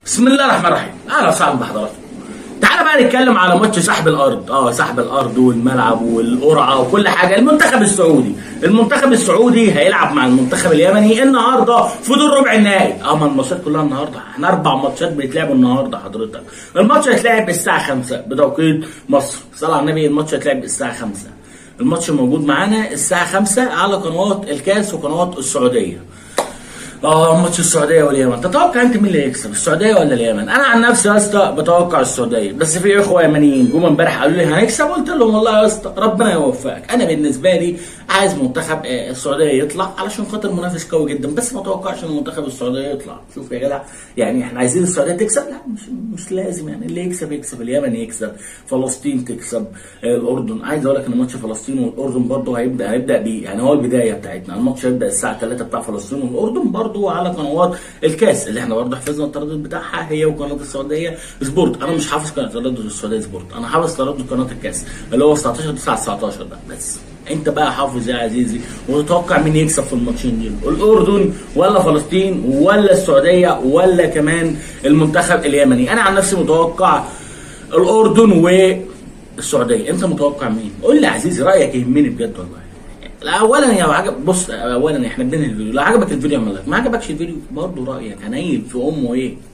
بسم الله الرحمن الرحيم. اهلا وسهلا بحضراتكم. تعالى بقى نتكلم على ماتش سحب الارض، سحب الارض والملعب والقرعه وكل حاجه. المنتخب السعودي هيلعب مع المنتخب اليمني النهارده في دور ربع النهائي. ما الماتشات كلها النهارده، احنا 4 ماتشات بيتلعبوا النهارده حضرتك. الماتش هيتلعب الساعه 5 بتوقيت مصر. صلى على النبي. الماتش هيتلعب الساعه 5. الماتش موجود معانا الساعه 5 على قنوات الكاس وقنوات السعوديه. ماتش السعوديه واليمن. تتوقع انت مين اللي هيكسب، السعوديه ولا اليمن؟ انا عن نفسي يا اسطى بتوقع السعوديه، بس في اخوه يمنيين جم امبارح قالوا لي هنكسب، قلت لهم والله يا اسطى ربنا يوفقك. انا بالنسبه لي عايز منتخب السعوديه يطلع علشان خاطر منافس قوي جدا، بس ما اتوقعش ان منتخب السعوديه يطلع. شوف يا جدع، يعني احنا عايزين السعوديه تكسب؟ لا مش لازم، يعني اللي يكسب اليمن يكسب، فلسطين تكسب، الاردن. عايز اقول لك ان ماتش فلسطين والاردن برضه هيبدا بيه، يعني هو البدايه بتاعتنا. الماتش هيبدا الساعه 3 بتاع فلسطين والاردن برضه على قنوات الكاس اللي احنا برضه حفظنا التردد بتاعها، هي وقناه السعوديه سبورت. انا مش حافظ قناه تردد السعوديه سبورت، انا حافظ تردد قناه الكاس اللي هو 19 9 19 ده بس. انت بقى حافظ يا عزيزي وتتوقع مين يكسب في الماتشين دول، الاردن ولا فلسطين ولا السعوديه ولا كمان المنتخب اليمني؟ انا عن نفسي متوقع الاردن والسعوديه. انت متوقع مين؟ قول لي يا عزيزي رايك، يهمني بجد والله. اولا يا عجب، بص اولا احنا بننهي الفيديو، لو عجبك الفيديو اعمل لايك، ما عجبكش الفيديو برضه رايك هنيل في امه ايه.